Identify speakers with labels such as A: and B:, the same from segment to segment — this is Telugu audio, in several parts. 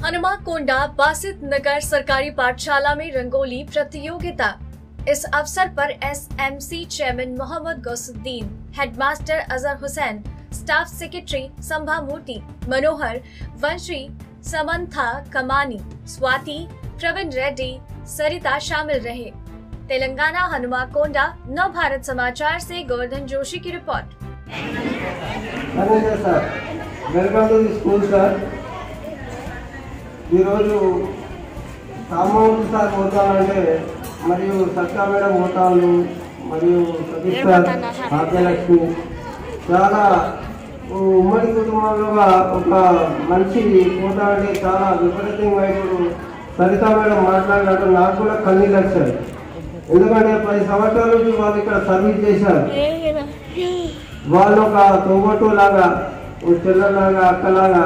A: हनुमाकोंडा बासित नगर सरकारी पाठशाला में रंगोली प्रतियोगिता। इस अवसर पर SMC chairman Mohammed Gausuddin, headmaster Azhar Hussain, staff secretary Sambha Murthy, Manohar, Vamshi, Samantha Kamani, Swati, Praveen Reddy, सरिता शामिल रहे। तेलंगाना हनुमाकोंडा नव भारत समाचार से गोवर्धन जोशी की रिपोर्ट।
B: మరియు సత్తా మేడం హోటాలు మరియు సతీష్ సార్, భాగ్యలక్ష్మి చాలా ఉమ్మడి కుటుంబంలో ఒక మంచి హోటా అంటే చాలా విపరీతంగా ఇప్పుడు సరితా మేడం మాట్లాడినట్టు నాకు కూడా కన్నీళ్ళు వచ్చాయి. ఎందుకంటే 10 సంవత్సరాల నుంచి వాళ్ళు ఇక్కడ సర్వీస్ చేశారు. వాళ్ళు ఒక తోబట్టు లాగా, చెల్లెలాగా, అక్కలాగా,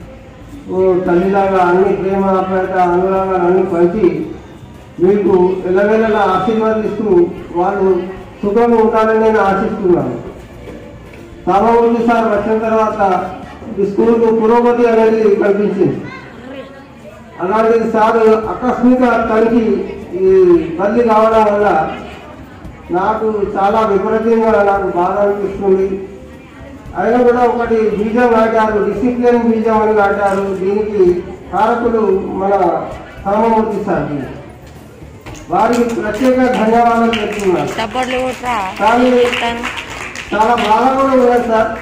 B: తల్లిలాగా అన్ని ప్రేమ ఆప్యాయత అనురాగా అన్ని పంచి మీకు ఎల్లవేళలా ఆశీర్వాదిస్తూ వాళ్ళు సుఖంగా ఉంటారని నేను ఆశిస్తున్నాను. సామాన్యుడు సార్ వచ్చిన తర్వాత ఈ స్కూల్కు పురోగతి అనేది కనిపించింది. అలాంటి సార్ ఆకస్మిక తనకి ఈ బదిలీ కావడం వల్ల నాకు చాలా విపరీతంగా నాకు బాధ అనిపిస్తుంది. అయినా కూడా ఒకటి బీజం నాటారు, డిసిప్లిన్ బీజం అని నాటారు. దీనికి కారకులు మన సామమూర్తి సార్, వారికి ప్రత్యేక ధన్యవాదాలు చెప్తున్నాను. కానీ చాలా బాగా కూడా ఉన్నది సార్.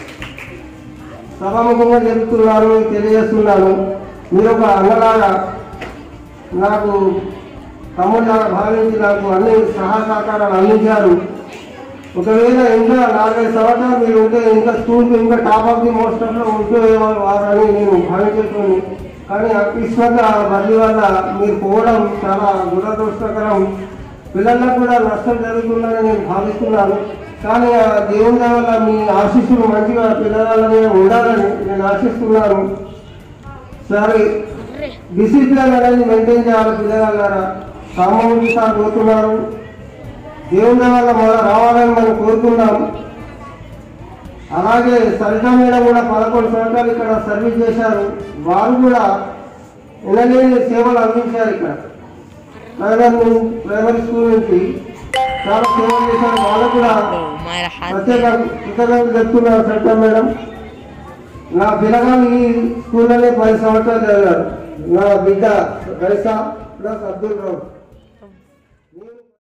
B: సభాముఖంగా చెప్తున్నాను, తెలియజేస్తున్నాను. మీరు ఒక అన్నలాగా నాకు తమ్ముళ్ళగా భావించి నాకు అన్ని సహకారాలు అందించారు. ఒకవేళ ఇంకా 4-5 సంవత్సరాలు మీరు ఉంటే ఇంకా స్కూల్కి ఇంకా టాప్ ఆఫ్ ది మోస్టర్లో ఉంటేవారని నేను భావించేటువంటి, కానీ అకస్మాత్ బదిలీ వల్ల మీరు పోవడం చాలా దురదృష్టకరం. పిల్లలకు కూడా నష్టం జరుగుతుందని నేను భావిస్తున్నాను. కానీ దేవుని వల్ల మీ ఆశీస్సులు మంచిగా పిల్లల మీద ఉండాలని నేను ఆశిస్తున్నాను. సరే, డిసిప్లిన్ అనేది మెయింటైన్ చేయాలి పిల్లగారా. సామాన్యుడు సార్ పోతున్నారు, దేవుని వల్ల మనం రావాలని మనం కోరుకున్నాం. అలాగే సరితా మేడం కూడా 11 సంవత్సరాలు ఇక్కడ సర్వీస్ చేశారు. వారు కూడా ఎనలేని సేవలు అందించారు. ఇక్కడ ప్రైమరీ స్కూల్ నుంచి చాలా సేవలు చేశారు. వాళ్ళు కూడా ప్రత్యేక కృతజ్ఞతలు చెప్తున్నారు. సరితా మేడం, నా పిల్లగాళ్ళు ఈ స్కూల్లోనే 10 సంవత్సరాలు చదివారు. నా బిడ్డ గైసా ప్లస్ అబ్దుల్ రావు.